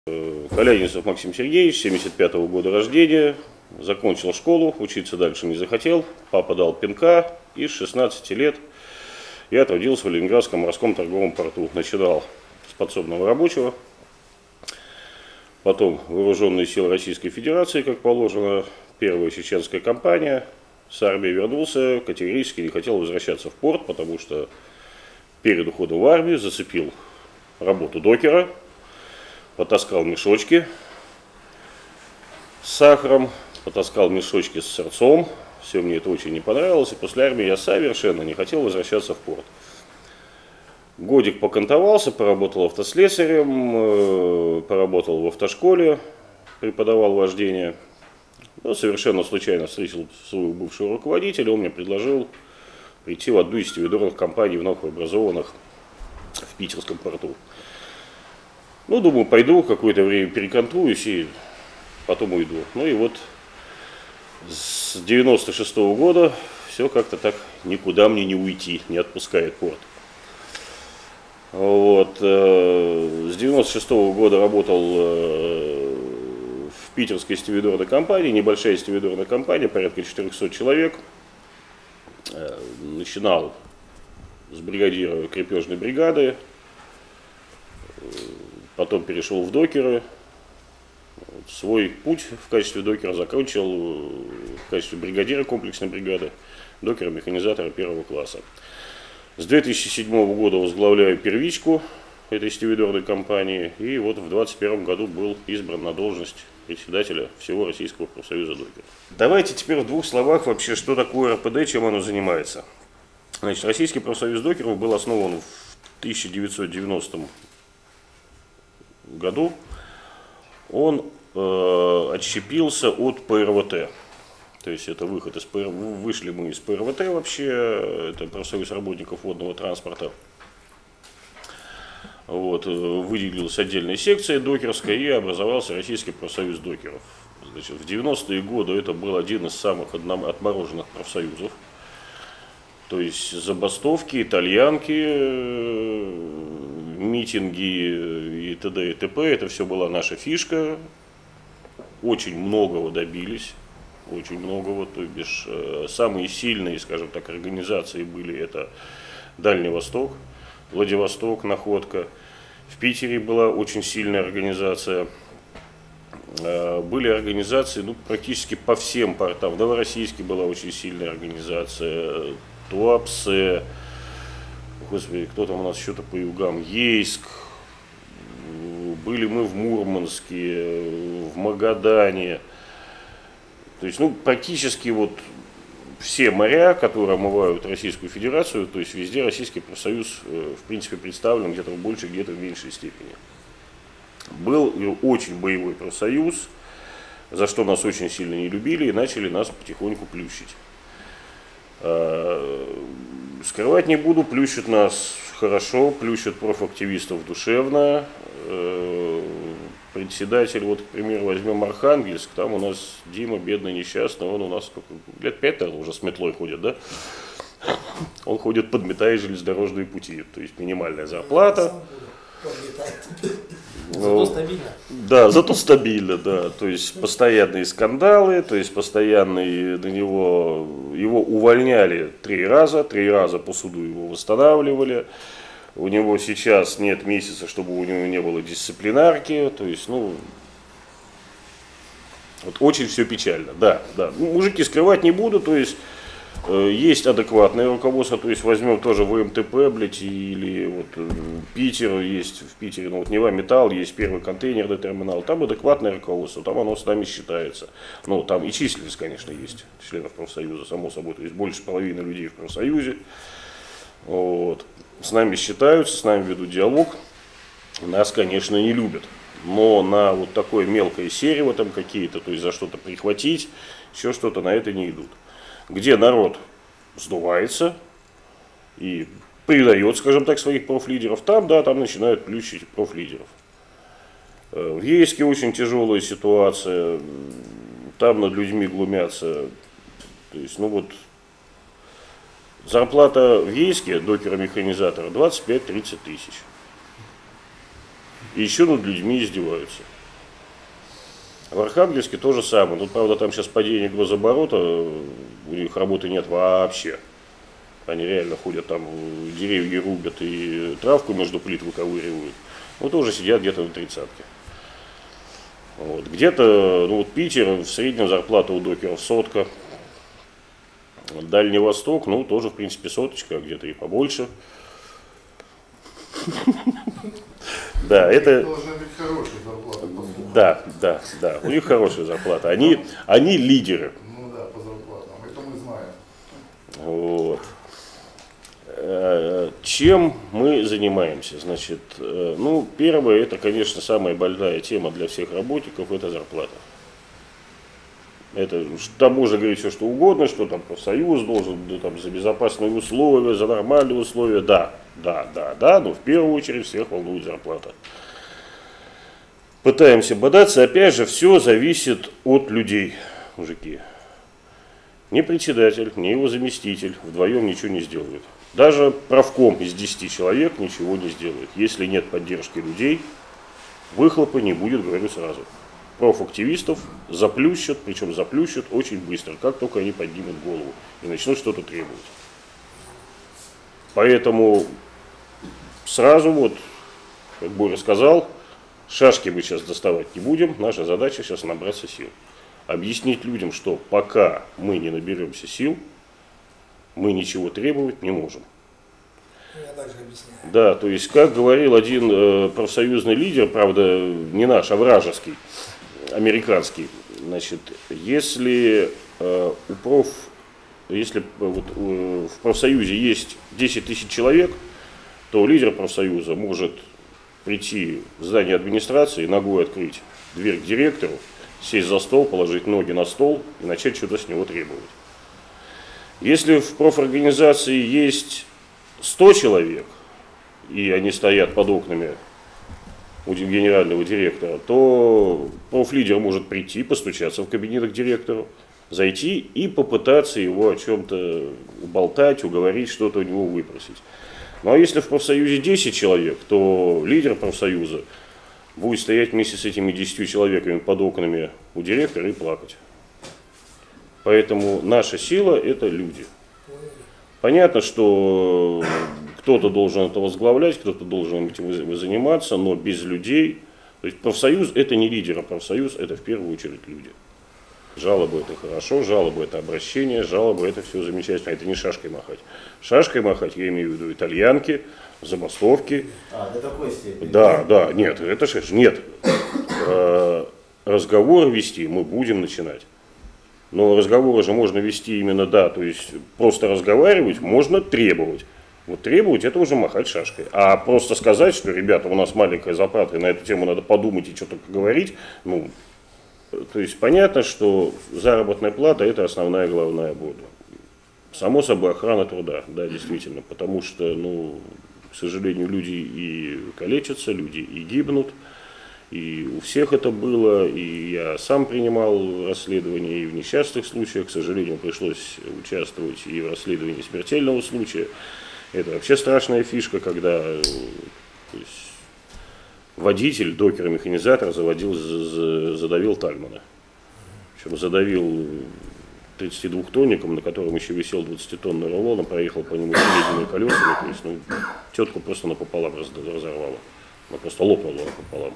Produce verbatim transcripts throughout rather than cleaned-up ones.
Колянинцев Максим Сергеевич, семьдесят пятого года рождения, закончил школу, учиться дальше не захотел, папа дал пинка, и с шестнадцати лет я трудился в Ленинградском морском торговом порту. Начинал с подсобного рабочего, потом вооруженные силы Российской Федерации, как положено, первая чеченская кампания, с армии вернулся, категорически не хотел возвращаться в порт, потому что перед уходом в армию зацепил работу докера, потаскал мешочки с сахаром, потаскал мешочки с сырцом. Все мне это очень не понравилось. И после армии я совершенно не хотел возвращаться в порт. Годик покантовался, поработал автослесарем, поработал в автошколе, преподавал вождение. Но совершенно случайно встретил своего бывшего руководителя. Он мне предложил прийти в одну из стивидорных компаний, вновь образованных в питерском порту. Ну, думаю, пойду, какое-то время перекантуюсь и потом уйду. Ну и вот с девяносто шестого года все как-то так никуда мне не уйти, не отпускает порт. Вот. С девяносто шестого года работал в питерской стивидорной компании, небольшая стивидорная компания, порядка четырехсот человек. Начинал с бригадира крепежной бригады. Потом перешел в докеры. Свой путь в качестве докера закончил в качестве бригадира комплексной бригады, докера-механизатора первого класса. С две тысячи седьмого года возглавляю первичку этой стивидорной компании. И вот в двадцать первом году был избран на должность председателя всего Российского профсоюза докеров. Давайте теперь в двух словах вообще, что такое эр пэ дэ, чем оно занимается. Значит, Российский профсоюз докеров был основан в тысяча девятьсот девяностом году. Он э, отщепился от пэ эр вэ тэ. То есть это выход из ПР... вышли мы из пэ эр вэ тэ вообще, это профсоюз работников водного транспорта. Вот, выделилась отдельная секция докерская и образовался Российский профсоюз докеров. Значит, в девяностые годы это был один из самых отмороженных профсоюзов. То есть забастовки, итальянки, митинги и т.д. и т.п. Это все была наша фишка. Очень многого добились. Очень многого. То бишь, самые сильные, скажем так, организации были это Дальний Восток, Владивосток, Находка. В Питере была очень сильная организация. Были организации ну, практически по всем портам. В Новороссийске была очень сильная организация. Туапсе, господи, кто там у нас еще-то по югам, Ейск, были мы в Мурманске, в Магадане. То есть, ну, практически вот все моря, которые омывают Российскую Федерацию, то есть везде Российский профсоюз, в принципе, представлен где-то в большей, где-то в меньшей степени. Был очень боевой профсоюз, за что нас очень сильно не любили и начали нас потихоньку плющить. Скрывать не буду, плющат нас хорошо, плющат профактивистов душевно. Председатель, вот, к примеру, возьмем Архангельск, там у нас Дима, бедный, несчастный, он у нас сколько, лет пять уже с метлой ходит, да? Он ходит, подметая железнодорожные пути, то есть минимальная зарплата. Зато стабильно. Да, зато стабильно, да. То есть постоянные скандалы, то есть постоянные на него, его увольняли три раза, три раза по суду его восстанавливали. У него сейчас нет месяца, чтобы у него не было дисциплинарки, то есть, ну, вот очень все печально, да, да. Мужики скрывать не буду, то есть, э, есть адекватное руководство, то есть, возьмем тоже вэ эм тэ пэ, блядь, или вот э, Питер, есть в Питере, ну, вот Нева Металл, есть первый контейнерный терминал, там адекватное руководство, там оно с нами считается. Ну, там и численность, конечно, есть членов профсоюза, само собой, то есть, больше половины людей в профсоюзе, вот. С нами считаются, с нами ведут диалог, нас, конечно, не любят, но на вот такое мелкое серево там какие-то, то есть за что-то прихватить, еще что-то, на это не идут. Где народ сдувается и предает, скажем так, своих профлидеров, там, да, там начинают плющить профлидеров. В Ейске очень тяжелая ситуация, там над людьми глумятся, то есть, ну вот, зарплата в Ейске докера-механизатора двадцать пять — тридцать тысяч. И еще над людьми издеваются. В Архангельске то же самое. Тут, правда, там сейчас падение гособорота, у них работы нет вообще. Они реально ходят там, деревья рубят и травку между плит выковыривают. Ну, тоже сидят где-то на тридцатке. Вот. Где-то, ну вот Питер, в среднем зарплата у докеров сотка. Дальний Восток, ну, тоже, в принципе, соточка, где-то и побольше. Да, это... Да, да, да, у них хорошая зарплата. Они, они лидеры. Ну да, по зарплатам, это мы знаем. Вот. Чем мы занимаемся? Значит, ну, первое, это, конечно, самая больная тема для всех работников, это зарплата. Это, там можно говорить все, что угодно, что там профсоюз должен, да, там, за безопасные условия, за нормальные условия, да, да, да, да, но в первую очередь всех волнует зарплата. Пытаемся бодаться, опять же, все зависит от людей, мужики. Ни председатель, ни его заместитель вдвоем ничего не сделают. Даже правком из десяти человек ничего не сделает. Если нет поддержки людей, выхлопа не будет, говорю сразу. Профактивистов заплющат, причем заплющат очень быстро, как только они поднимут голову и начнут что-то требовать. Поэтому сразу вот, как Боря сказал, шашки мы сейчас доставать не будем, наша задача сейчас набраться сил. Объяснить людям, что пока мы не наберемся сил, мы ничего требовать не можем. Я также объясняю. Да, то есть, как говорил один э, профсоюзный лидер, правда, не наш, а вражеский, американский, значит, если э, у проф, если вот, э, в профсоюзе есть десять тысяч человек, то лидер профсоюза может прийти в здание администрации, ногой открыть дверь к директору, сесть за стол, положить ноги на стол и начать что-то с него требовать. Если в профорганизации есть сто человек, и они стоят под окнами у генерального директора, то профлидер может прийти, постучаться в кабинет к директору, зайти и попытаться его о чем-то уболтать, уговорить, что-то у него выпросить. Ну а если в профсоюзе десять человек, то лидер профсоюза будет стоять вместе с этими десятью человеками под окнами у директора и плакать. Поэтому наша сила – это люди. Понятно, что кто-то должен это возглавлять, кто-то должен этим заниматься, но без людей. То есть профсоюз – это не лидер, а профсоюз – это в первую очередь люди. Жалобы – это хорошо, жалобы – это обращение, жалобы – это все замечательно. Это не шашкой махать. Шашкой махать, я имею в виду итальянки, забастовки. А, до такой степени? Да, да, нет, это шаш, нет. Разговор вести мы будем начинать. Но разговоры же можно вести именно, да, то есть просто разговаривать, можно требовать. Вот требовать – это уже махать шашкой. А просто сказать, что, ребята, у нас маленькая зарплата, и на эту тему надо подумать и что-то поговорить, ну, то есть понятно, что заработная плата – это основная главная боль. Само собой, охрана труда, да, действительно, потому что, ну, к сожалению, люди и калечатся, люди и гибнут. И у всех это было, и я сам принимал расследования и в несчастных случаях, к сожалению, пришлось участвовать и в расследовании смертельного случая. Это вообще страшная фишка, когда то есть, водитель, докер-механизатор заводил, задавил тальмана. Причем задавил тридцатидвухтонником, на котором еще висел двадцатитонный рулон, проехал по нему передними колесами, то есть, ну, тетку просто напополам разорвало. Она просто лопнула пополам.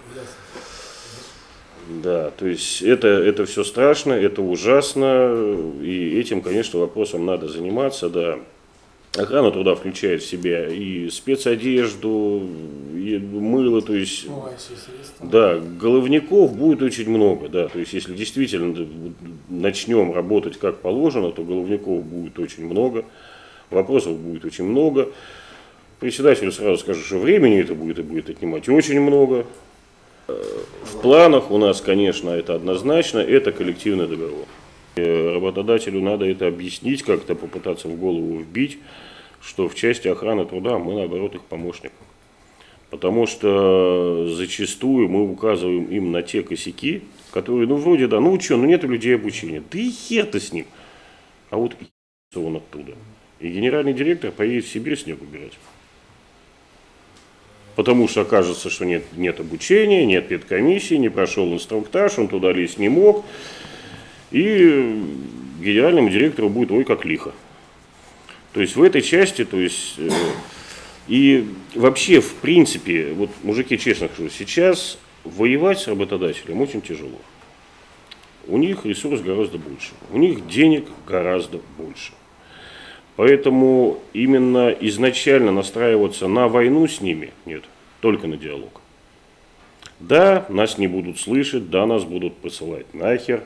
Да, то есть это, это все страшно, это ужасно, и этим, конечно, вопросом надо заниматься, да. Охрана труда включает в себя и спецодежду, и мыло, то есть, да, головников будет очень много, да, то есть если действительно начнем работать как положено, то головников будет очень много, вопросов будет очень много. Председателю сразу скажу, что времени это будет и будет отнимать очень много. В планах у нас, конечно, это однозначно, это коллективный договор. Работодателю надо это объяснить, как-то попытаться в голову вбить, что в части охраны труда мы, наоборот, их помощник. Потому что зачастую мы указываем им на те косяки, которые, ну, вроде, да, ну, что, ну, нет людей обучения. Да и хер-то с ним. А вот и он оттуда. И генеральный директор поедет в Сибирь снег убирать. потому что окажется, что нет, нет обучения, нет педкомиссии, не прошел инструктаж, он туда лезть не мог. И генеральному директору будет ой как лихо. То есть в этой части, то есть, э, и вообще в принципе, вот мужики, честно скажу, сейчас воевать с работодателем очень тяжело. У них ресурс гораздо больше, у них денег гораздо больше. Поэтому именно изначально настраиваться на войну с ними нет, только на диалог. Да, нас не будут слышать, да, нас будут посылать нахер,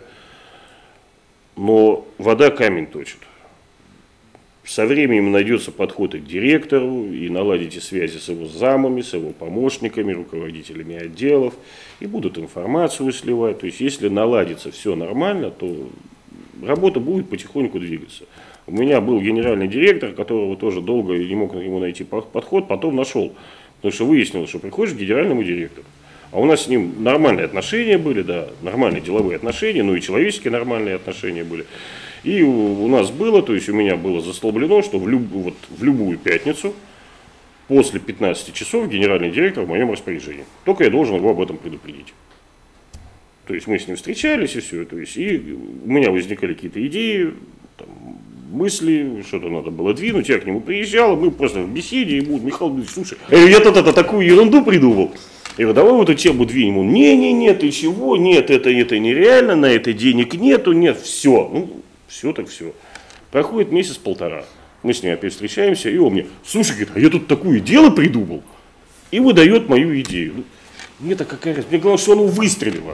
но вода камень точит. Со временем найдется подход и к директору, и наладите связи с его замами, с его помощниками, руководителями отделов, и будут информацию сливать. То есть, если наладится все нормально, то работа будет потихоньку двигаться. У меня был генеральный директор, которого тоже долго не мог ему найти подход, потом нашел. Потому что выяснилось, что приходишь к генеральному директору. А у нас с ним нормальные отношения были, да, нормальные деловые отношения, ну и человеческие нормальные отношения были. И у, у нас было, то есть у меня было застолблено, что в, люб, вот, в любую пятницу после пятнадцати часов генеральный директор в моем распоряжении. Только я должен его об этом предупредить. То есть мы с ним встречались и все. То есть и у меня возникали какие-то идеи, там, мысли, что-то надо было двинуть. Я к нему приезжал, мы просто в беседе, и будут, Михаил Дмитриевич, слушай, я тут такую ерунду придумал. Я говорю, давай вот эту тему двинем. Он, не-не-не, ты чего? Нет, это, это нереально, на это денег нету, нет, все. Ну, все так все. Проходит месяц-полтора. Мы с ним опять встречаемся, и он мне, слушай, говорит, а я тут такое дело придумал. И выдает мою идею. Ну, мне-то какая разница, мне главное, что оно выстрелило.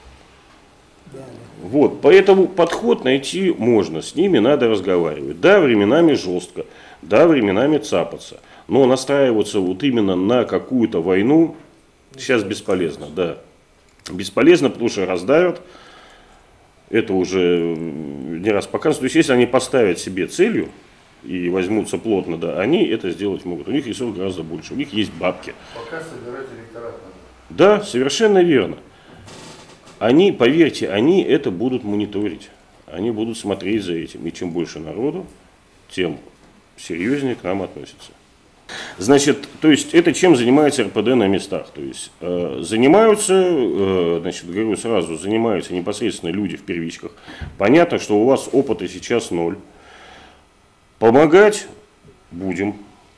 Вот, поэтому подход найти можно, с ними надо разговаривать. Да, временами жестко, да, временами цапаться. Но настраиваться вот именно на какую-то войну сейчас бесполезно, да. Бесполезно, потому что раздавят. Это уже не раз показано. То есть, если они поставят себе целью и возьмутся плотно, да, они это сделать могут. У них ресурс гораздо больше, у них есть бабки. Пока собирать электорат надо. Да, совершенно верно. Они, поверьте, они это будут мониторить. Они будут смотреть за этим. И чем больше народу, тем серьезнее к нам относятся. Значит, то есть это чем занимается эр пэ дэ на местах. То есть э, занимаются, э, значит, говорю сразу, занимаются непосредственно люди в первичках. Понятно, что у вас опыта сейчас ноль. Помогать будем.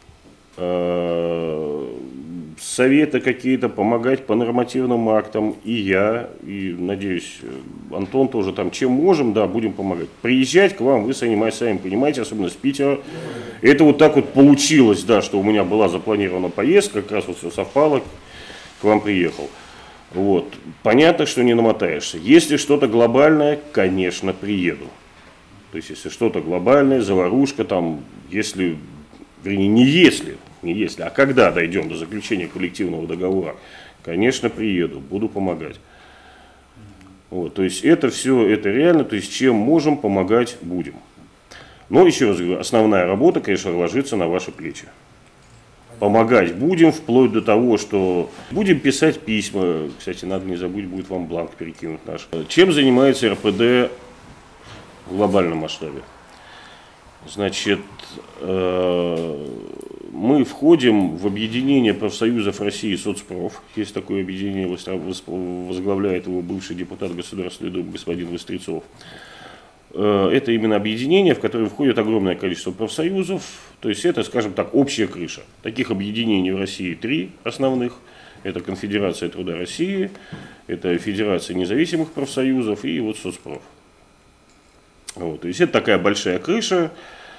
Э, советы какие-то, помогать по нормативным актам. И я, и, надеюсь, Антон тоже там, чем можем, да, будем помогать. Приезжать к вам, вы сами, сами понимаете, особенно с Питера. Это вот так вот получилось, да, что у меня была запланирована поездка, как раз вот все совпало, к вам приехал. Вот. Понятно, что не намотаешься. Если что-то глобальное, конечно, приеду. То есть, если что-то глобальное, заварушка там, если, вернее, не если, не если, а когда дойдем до заключения коллективного договора, конечно, приеду, буду помогать. Вот. То есть, это все, это реально, то есть, чем можем, помогать будем. Но, еще раз говорю, основная работа, конечно, ложится на ваши плечи. Помогать будем, вплоть до того, что будем писать письма. Кстати, надо не забудь, будет вам бланк перекинуть наш. Чем занимается эр пэ дэ в глобальном масштабе? Значит, мы входим в объединение профсоюзов России «Соцпроф». Есть такое объединение, возглавляет его бывший депутат Государственной Думы господин Вострецов. Это именно объединение, в которое входит огромное количество профсоюзов. То есть это, скажем так, общая крыша. Таких объединений в России три основных. Это Конфедерация труда России, это Федерация независимых профсоюзов и вот Соцпроф. Вот. То есть это такая большая крыша,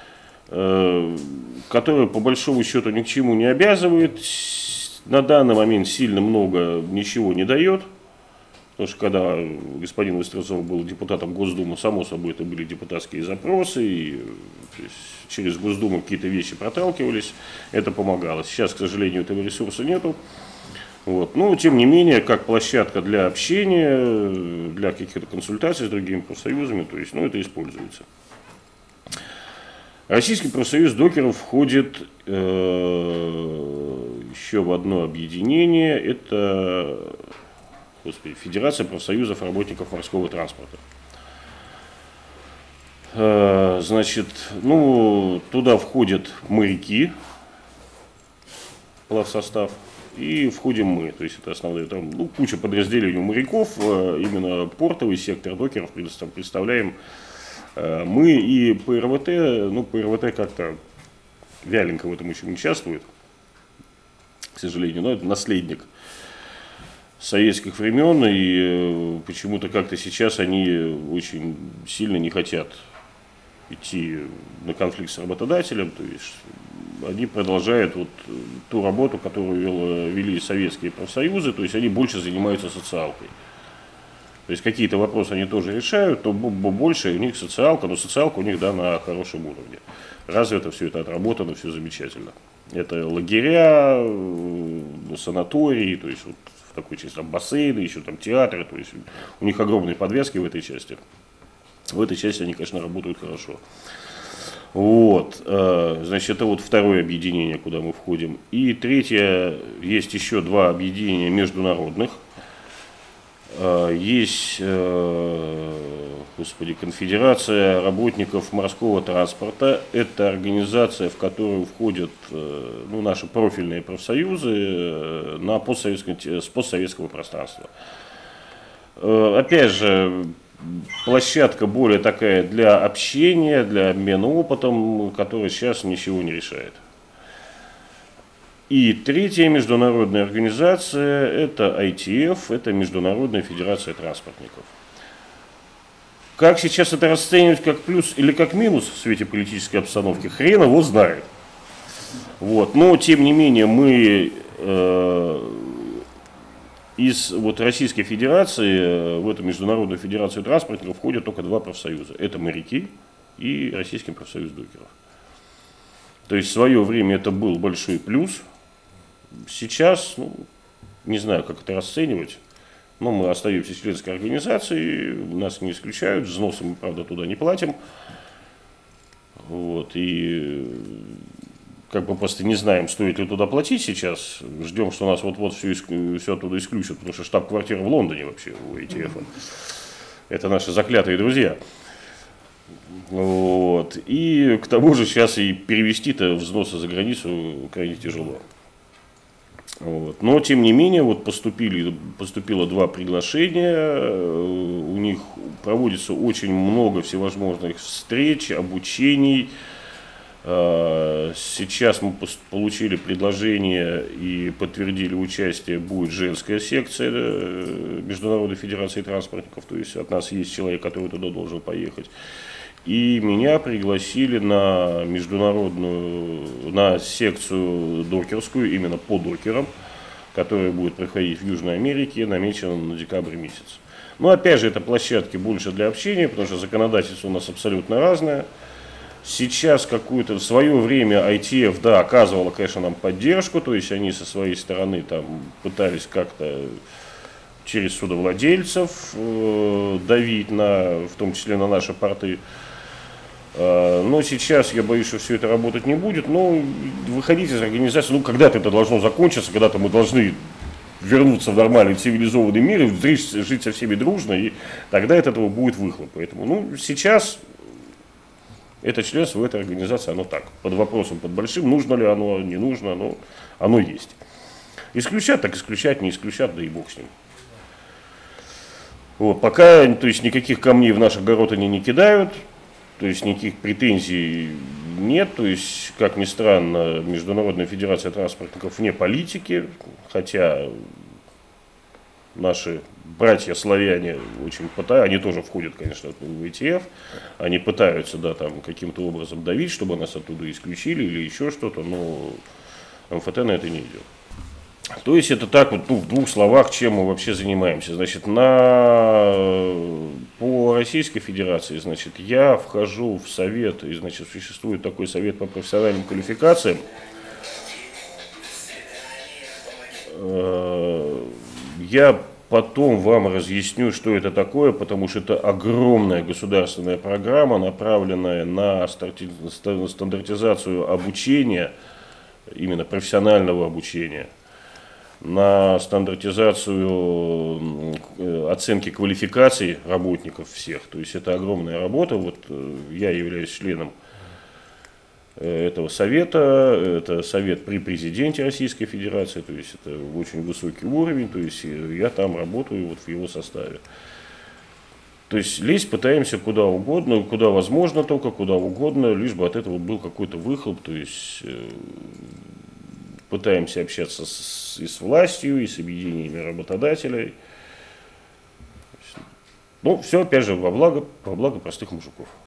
которая по большому счету ни к чему не обязывает. На данный момент сильно много ничего не дает. Потому что когда господин Вострецов был депутатом Госдумы, само собой, это были депутатские запросы, и через Госдуму какие-то вещи проталкивались, это помогало. Сейчас, к сожалению, этого ресурса нету. Вот. Но, тем не менее, как площадка для общения, для каких-то консультаций с другими профсоюзами, то есть, ну, это используется. Российский профсоюз докеров входит э, еще в одно объединение, это... Господи, Федерация профсоюзов работников морского транспорта. Значит, ну, туда входят моряки, плавсостав, и входим мы. То есть это основные, там, ну, куча подразделений у моряков, именно портовый сектор докеров представляем мы, и ПРВТ, ну, ПРВТ как-то вяленько в этом еще не участвует, к сожалению, но это наследник советских времен, и почему-то как-то сейчас они очень сильно не хотят идти на конфликт с работодателем, то есть они продолжают вот ту работу, которую вели советские профсоюзы, то есть они больше занимаются социалкой. То есть какие-то вопросы они тоже решают, но больше у них социалка, но социалка у них, да, на хорошем уровне. Развито все это, отработано, все замечательно. Это лагеря, санатории, то есть вот в такой части там бассейны, еще там театры, то есть у них огромные подвязки в этой части. В этой части они, конечно, работают хорошо. Вот, значит, это вот второе объединение, куда мы входим. И третье, есть еще два объединения международных. Есть, господи, Конфедерация работников морского транспорта. Это организация, в которую входят, ну, наши профильные профсоюзы на постсоветском, с постсоветского пространства. Опять же, площадка более такая для общения, для обмена опытом, которая сейчас ничего не решает. И третья международная организация – это ай ти эф, это Международная федерация транспортников. Как сейчас это расценивать, как плюс или как минус в свете политической обстановки, хрен его знает. Вот. Но, тем не менее, мы э, из вот, Российской Федерации в эту Международную федерацию транспортников входят только два профсоюза. Это моряки и Российский профсоюз докеров. То есть в свое время это был большой плюс. Сейчас, ну, не знаю, как это расценивать, но мы остаемся членской организацией, нас не исключают, взносы мы, правда, туда не платим. Вот, и как бы просто не знаем, стоит ли туда платить сейчас, ждем, что нас вот-вот все, все оттуда исключат, потому что штаб-квартира в Лондоне вообще у эй ти эф. Это наши заклятые друзья. Вот. И к тому же сейчас и перевести-то взносы за границу крайне тяжело. Вот. Но, тем не менее, вот поступили, поступило два приглашения, у них проводится очень много всевозможных встреч, обучений. Сейчас мы получили предложение и подтвердили участие, будет женская секция Международной федерации транспортников, то есть от нас есть человек, который туда должен поехать. И меня пригласили на международную, на секцию докерскую, именно по докерам, которая будет проходить в Южной Америке, намечена на декабрь месяц. Но опять же, это площадки больше для общения, потому что законодательство у нас абсолютно разное. Сейчас какую-то, в свое время ай ти эф, да, оказывала, конечно, нам поддержку, то есть они со своей стороны там пытались как-то через судовладельцев э, давить, на, в том числе на наши порты. Но сейчас я боюсь, что все это работать не будет. Но выходить из организации, ну когда-то это должно закончиться, когда-то мы должны вернуться в нормальный цивилизованный мир и жить со всеми дружно, и тогда от этого будет выхлоп. Поэтому, ну, сейчас это членство в этой организации, оно так, под вопросом, под большим, нужно ли оно, не нужно, но оно есть. Исключать, так исключать, не исключать, да и бог с ним. Вот, пока, то есть, никаких камней в наш огород они не кидают. То есть никаких претензий нет, то есть, как ни странно, Международная федерация транспортников вне политики, хотя наши братья-славяне очень пытаются, они тоже входят, конечно, в эй ти эф, они пытаются, да, там каким-то образом давить, чтобы нас оттуда исключили или еще что-то, но эм эф тэ на это не идет. То есть это так вот, ну, в двух словах, чем мы вообще занимаемся. Значит, на, по Российской Федерации, значит, я вхожу в совет, и, значит, существует такой совет по профессиональным квалификациям. Я потом вам разъясню, что это такое, потому что это огромная государственная программа, направленная на стандартизацию обучения, именно профессионального обучения, на стандартизацию оценки квалификаций работников всех. То есть это огромная работа. Вот я являюсь членом этого совета, это совет при президенте Российской Федерации, то есть это очень высокий уровень, то есть я там работаю вот в его составе. То есть лезть пытаемся куда угодно, куда возможно только, куда угодно, лишь бы от этого был какой-то выхлоп, то есть пытаемся общаться с, и с властью, и с объединениями работодателей. Ну, все опять же во благо, во благо простых мужиков.